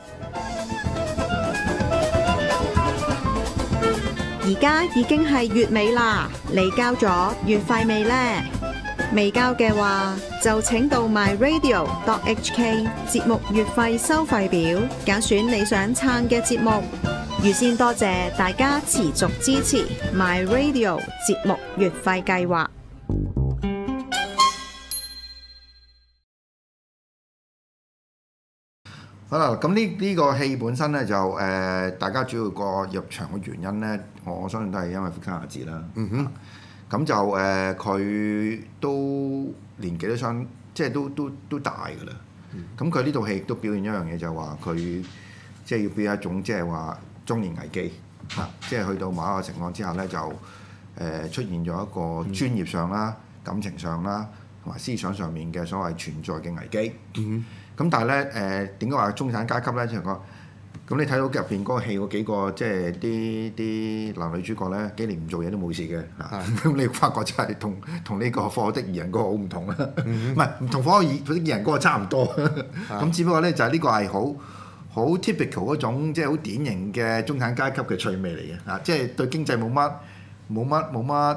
而家已經係月尾啦，你交咗月費未呢？未交嘅話，就請到 myradio.hk 節目月費收費表，揀選你想撐嘅節目。預先多謝大家持續支持 myradio 節目月費計劃。 好啦，咁呢個戲本身咧就大家主要個入場嘅原因咧，我相信都係因為福山雅治啦。咁就佢都年紀都即係都大㗎啦。咁佢呢套戲亦都表現一樣嘢，就係話佢即係要表現一種即係話中年危機嚇，即係去到某一個情況之下咧，就出現咗一個專業上啦、感情上啦同埋思想上面嘅所謂存在嘅危機。咁但係咧點解話中產階級咧？就係個咁你睇到入邊嗰個戲嗰幾個即係啲男女主角咧，幾年唔做嘢都冇事嘅嚇。咁你發覺就係同呢個《火的異人》嗰個好唔同啦。唔係唔同《火的異人》嗰個差唔多。咁只不過咧就係呢個係好 typical 嗰種即係好典型嘅中產階級嘅趣味嚟嘅嚇，即係對經濟冇乜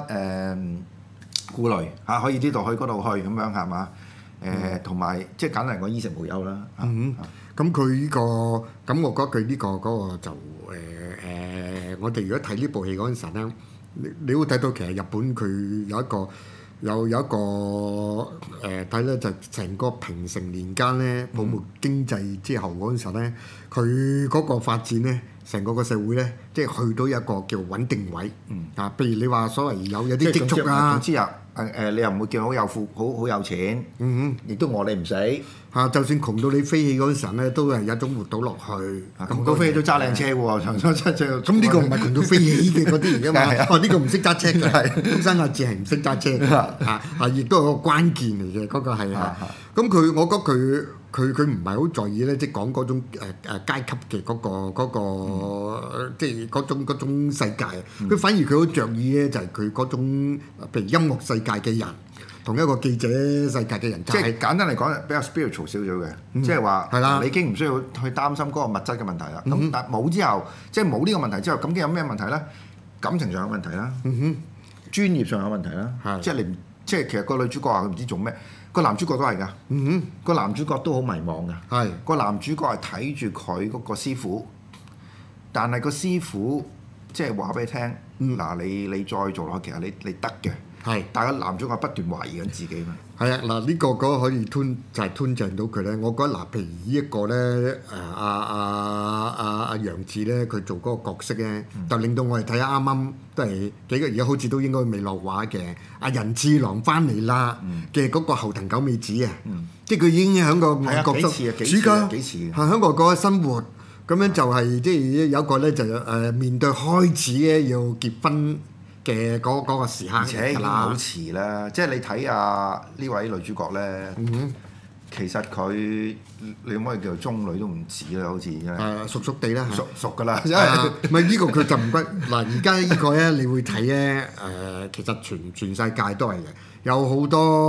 顧慮嚇，可以呢度去嗰度去咁樣係嘛？同埋即係簡單嚟講，衣食無憂啦。 咁佢呢個，咁我覺得佢呢個嗰個就我哋如果睇呢部戲嗰陣時咧，你會睇到其實日本佢有一個睇咧就成個平成年間咧泡沫經濟之後嗰陣時咧，佢嗰個發展咧，成個社會咧，即係去到一個叫穩定位。譬如你話所謂有啲積蓄啊， 總之啊你又唔會叫好有錢，亦都餓你唔死嚇。就算窮到你飛起嗰陣時咧，都係有一種活到落去。 窮到飛起都揸靚車喎，長洲揸車。 咁呢個唔係窮到飛起嘅嗰啲嚟㗎嘛？呢個唔識揸車嘅，福山雅治係唔識揸車嘅亦都係個關鍵嚟嘅，嗰個係啊。咁我覺得佢唔係好在意咧，即係講嗰種階級嘅嗰個即係嗰種世界。佢反而佢好着意咧，就係佢嗰種譬如音樂世界嘅人，同一個記者世界嘅人。 即係簡單嚟講，比較 spiritual 少少嘅，即係話你已經唔需要去擔心嗰個物質嘅問題啦。咁但冇之後，即係冇呢個問題之後，咁有咩問題咧？感情上有問題啦，專業上有問題啦。即係你即係其實個女主角話佢唔知做咩。個男主角都係㗎，個男主角都好迷茫㗎。個男主角係睇住佢嗰個師傅，但係個師傅即係話俾你聽，嗱你再做落去，其實你得嘅。但係個男主角不斷懷疑緊自己嘛。 係啊，嗱呢個嗰可以就係吞進到佢咧。我覺得嗱，譬如呢一個咧，阿楊紫咧，佢做嗰個角色咧，就令到我哋睇下啱啱都係幾個而家好似都應該未落畫嘅阿仁次郎翻嚟啦嘅嗰個後藤久美子啊，即係佢已經喺個外國生暑假喺外國嘅生活，咁樣就係即係有一個咧就面對開始咧要結婚嘅嗰個時刻， 而且已經好遲啦。即係你睇下呢位女主角咧，其實佢你可唔可以叫做中女都唔止啦，好似熟地啦， 熟㗎啦。 唔係呢個佢就唔屈嗱。而家呢個咧，你會睇咧其實全世界都係嘅，有好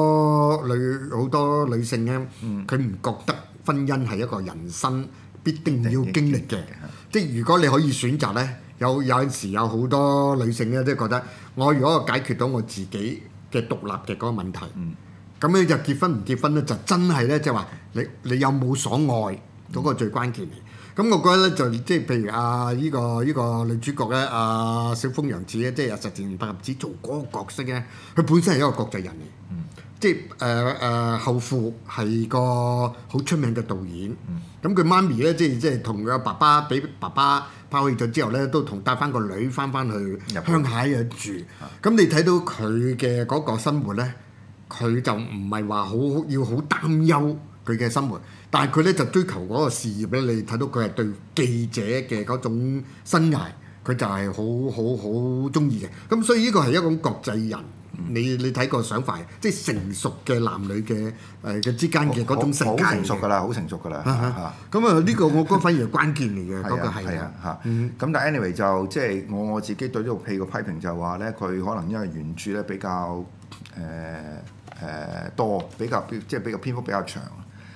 多女性咧，佢唔覺得婚姻係一個人生必定要經歷嘅。即係如果你可以選擇咧。有陣時有好多女性咧，都覺得我如果解決到我自己嘅獨立嘅嗰個問題，咁你就結婚唔結婚咧，就真係咧，即係話你有冇所愛嗰個最關鍵嚟。咁我覺得咧，就即係譬如呢個女主角咧，小豐洋子咧，即係實田百合子做嗰個角色咧，佢本身係一個國際人嚟，即係後父係個好出名嘅導演。咁佢媽咪咧，即係同佢爸爸俾爸爸拋棄咗之後咧，都帶翻個女翻去鄉下嘅住。咁你睇到佢嘅嗰個生活咧，佢就唔係話要好擔憂佢嘅生活，但係佢咧就追求嗰個事業咧。你睇到佢係對記者嘅嗰種生涯，佢就係好中意嘅。咁所以呢個係一種國際人。你睇個想法，即係成熟嘅男女嘅之間嘅嗰種世界，好成熟㗎啦，好成熟㗎啦。 咁呢個我覺得反而係關鍵嚟嘅，嗰個係咁但係 anyway 就即係我自己對呢部戲嘅批評就係話咧，佢可能因為原著咧比較多，比較篇幅比較長。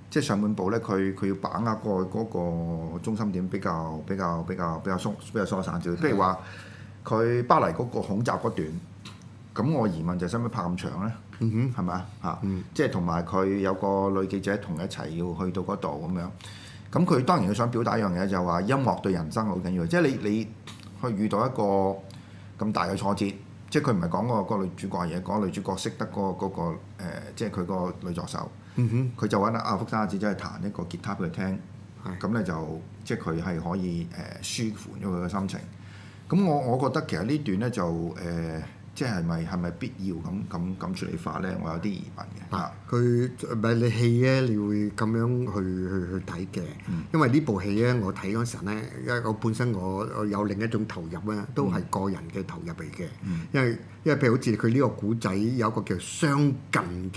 即係上半部咧，佢要把握嗰個中心點比較疏散少。譬如話佢巴黎嗰個恐襲嗰段，咁我疑問就係使唔使拍咁長咧？係咪啊？嚇，即係同埋佢有個女記者同佢一齊要去到嗰度咁樣。咁佢當然佢想表達一樣嘢，就係話音樂對人生好緊要。即係你去遇到一個咁大嘅挫折，即係佢唔係講個女主角嘅嘢，講女主角識得嗰個即係佢個女助手。佢就揾阿福山雅治真係彈一個吉他俾佢聽，咁咧就即係佢係可以舒緩咗佢嘅心情。咁我覺得其實呢段咧就即係咪必要咁處理法咧？我有啲疑問嘅。 嗱，佢唔係你戲咧，你會咁樣去睇嘅。因為呢部戲咧，我睇嗰陣咧，因為我本身我有另一種投入咧，都係個人嘅投入嚟嘅。因為譬如好似佢呢個古仔有一個叫相近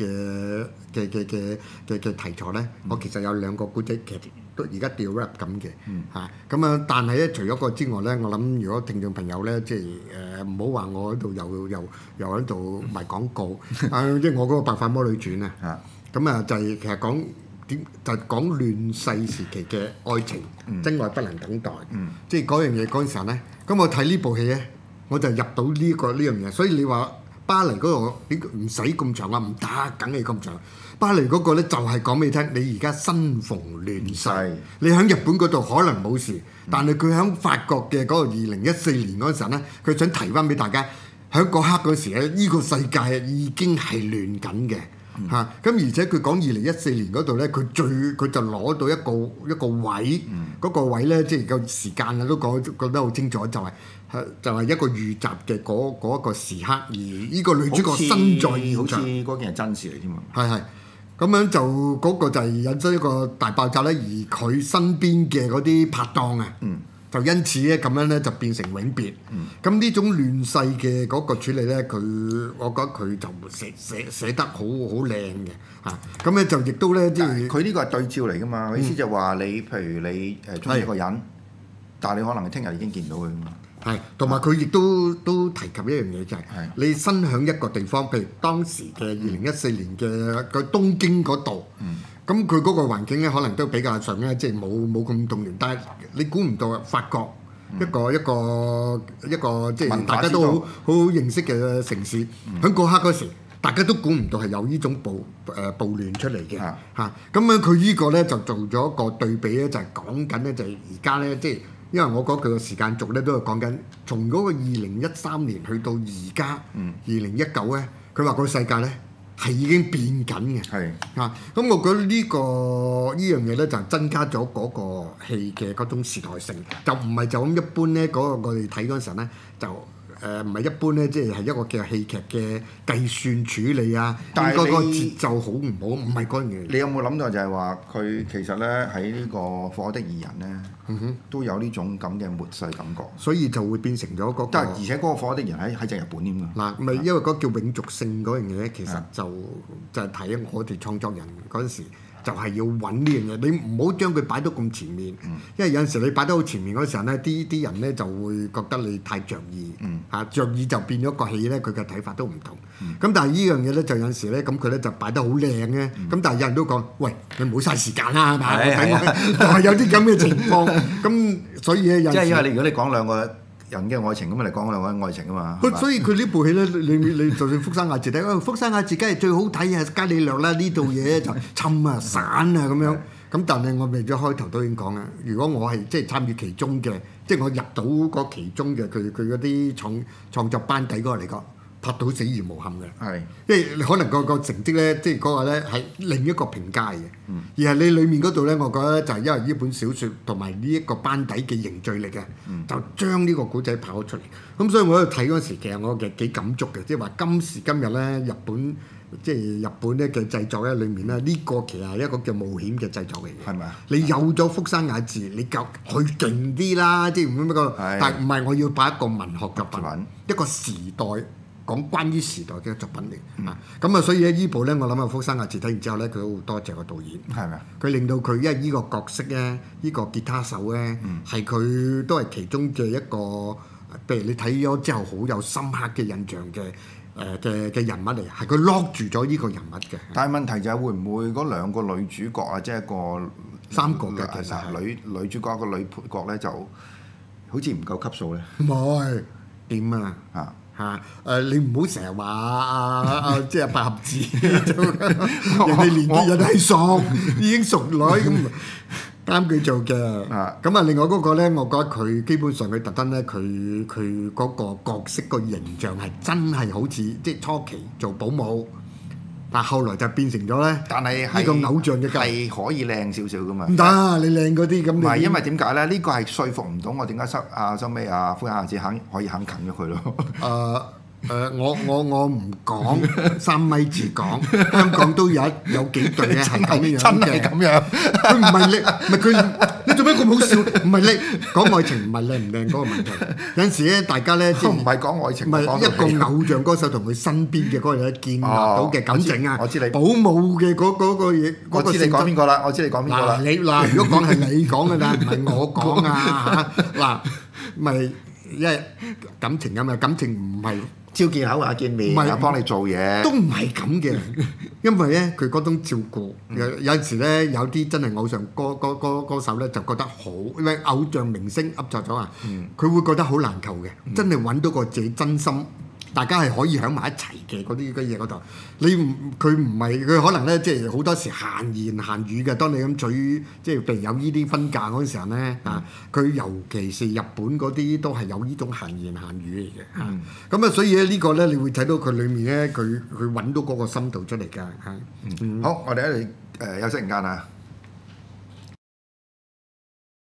嘅題材咧，我其實有兩個古仔其實都而家掉 rap 咁嘅嚇。咁啊，但係咧除咗個之外咧，我諗如果聽眾朋友咧，即係唔好話我喺度又喺度賣廣告啊！即係我嗰個《白髮魔女傳》啊，咁啊就係其實講就係講亂世時期嘅愛情，真愛不能等待。即係嗰樣嘢嗰陣時候咧，咁我睇呢部戲咧，我就入到呢樣嘢。所以你話巴黎嗰度唔使咁長啊，唔得，梗係咁長。巴黎嗰個咧就係講俾你聽，你而家身逢亂世，你喺日本嗰度可能冇事，但係佢喺法國嘅嗰個2014年嗰陣時候咧，佢想提翻俾大家。喺嗰刻嗰時咧，呢個世界已經係亂緊嘅嚇。咁而且佢講2014年嗰度咧，佢就攞到一個位，嗰個位咧即係個時間啊都講得好清楚，就係一個遇襲嘅嗰一個時刻，而呢個女主角身在現場， 好似嗰件係真事嚟添嘛。 係咁樣就嗰個就係引申一個大爆炸咧，而佢身邊嘅嗰啲拍檔啊。就因此咧，咁樣咧就變成永別。咁呢種亂世嘅嗰個處理咧，我覺得佢就寫得好靚嘅嚇。咁咧就亦都咧，即係佢呢個係對照嚟噶嘛。意思就話你，譬如你中意一個人，但係你可能聽日已經見到佢嘛。 係，同埋佢亦都提及一樣嘢就係，你身喺一個地方，譬如當時嘅2014年嘅個東京嗰度。咁佢嗰個環境咧，可能都比較上咧，即係冇咁動亂。但係你估唔到啊，法國一個即係大家都好認識嘅城市，喺嗰刻嗰時，大家都估唔到係有呢種暴亂出嚟嘅嚇。咁樣佢呢個咧就做咗一個對比咧，就係講緊咧，就係而家咧，即係因為我覺得佢個時間軸咧都係講緊從嗰個2013年去到而家2019咧，佢話個世界咧。係已經變緊嘅，咁我覺得呢樣嘢咧就增加咗嗰個戲嘅嗰種時代性，就唔係就咁一般咧。嗰個我哋睇嗰陣時咧，就唔係一般咧，即係一個叫戲劇嘅計算處理啊，應該個節奏好唔好？唔係嗰樣嘢。 你有冇諗到就係話佢其實咧喺呢個《火的異人》咧，都有呢種咁嘅末世感覺， 所以就會變成咗嗰個。 而且嗰個《火的異人》喺隻日本添㗎。 嗱，咪因為嗰叫永續性嗰樣嘢咧，其實就係睇我哋創作人嗰陣時。就係要揾呢樣嘢，你唔好將佢擺到咁前面，因為有陣時你擺得好前面嗰時候咧，啲人咧就會覺得你太着意，着意就變咗個戲咧，佢嘅睇法都唔同。咁但係呢樣嘢咧，就有陣時咧，咁佢咧就擺得好靚嘅，咁但係有人都講，喂，你唔好嘥時間啦，係咪？就係有啲咁嘅情況，咁所以咧有。即係因為如果你講兩個人嘅愛情咁嚟講兩個愛情啊嘛， 所以佢呢部戲咧，你就算福山雅治睇，福山雅治梗係最好睇啊，伽利略啦，呢度嘢就侵啊散啊咁樣。咁但係我未咗開頭都已經講啦，如果我係即係參與其中嘅，即係我入到嗰其中嘅佢嗰啲創作班底嗰個嚟講，拍到死而無憾嘅。因為可能個成績咧，即係嗰個咧係另一個評價嘅。而係你裡面嗰度咧，我覺得就係因為呢本小説同埋呢一個班底嘅凝聚力啊，就將呢個古仔跑咗出嚟。咁所以我喺度睇嗰時，其實我幾感觸嘅，即係話今時今日咧，日本咧嘅製作咧裏面咧，呢個其實係一個叫冒險嘅製作嚟嘅。 係咪啊？ 你有咗福山雅治，你夠佢勁啲啦，即係唔咁個。但係唔係我要擺一個文學作品，一個時代。講關於時代嘅作品嚟啊，咁啊，所以咧呢部咧，我諗啊，福山雅治睇完之後咧，佢好多謝個導演， 係咪啊？ 佢令到佢因為呢個角色咧，呢個吉他手咧，係佢都係其中嘅一個，譬如你睇咗之後好有深刻嘅印象嘅嘅人物嚟，係佢 lock 住咗呢個人物嘅。 但係問題就係會唔會嗰兩個女主角啊，即係一個三個嘅其實係女主角一個女配角咧，就好似唔夠級數咧。 唔係點啊？你唔好成日話即係百合子，人哋年紀人哋係熟，已經熟女咁啱佢做嘅。咁啊，另外嗰個咧，我覺得佢基本上佢特登咧，佢嗰個角色個形象係真係好似即係初期做保姆，但係後來就變成咗咧。 但係呢個偶像嘅係可以靚少少噶嘛？ 唔得，你靚嗰啲咁。唔係因為點解咧？呢個係說服唔到我點解收尾福雅子可以肯近咗佢咯。 我唔講3米字講，香港都有幾隊咧係咁樣嘅， 真係咁樣。 佢唔係你，唔係佢，你做咩咁好笑？唔係你講愛情唔係靚唔靚嗰個問題。有陣時咧，大家咧即係唔係講愛情， 唔係一個偶像歌手同佢身邊嘅嗰個人建立到嘅感情啊！ 我知你保姆嘅嗰個嘢， 我知你講邊個啦？我知你講邊個啦？ 嗱，如果講係你講嘅啦，唔係我講啊嚇！嗱，咪因為感情咁啊，感情唔係。 朝見口話見面，又幫你做嘢， 都唔係咁嘅。因為咧，佢嗰種照顧，有陣時咧，有啲真係偶像歌手咧，就覺得好，因為偶像明星噏錯咗啊，佢會覺得好難求嘅，真係揾到個自己真心。大家係可以喺埋一齊嘅嗰啲嘢嗰度，佢唔係佢可能咧，即係好多時閒言閒語嘅。當你咁取，即係譬如有呢啲婚嫁嗰陣時候咧，佢尤其是日本嗰啲都係有呢種閒言閒語嚟嘅。咁啊，所以咧呢個咧，你會睇到佢裡面咧，佢揾到嗰個深度出嚟㗎。 好，我哋喺度休息陣間啊。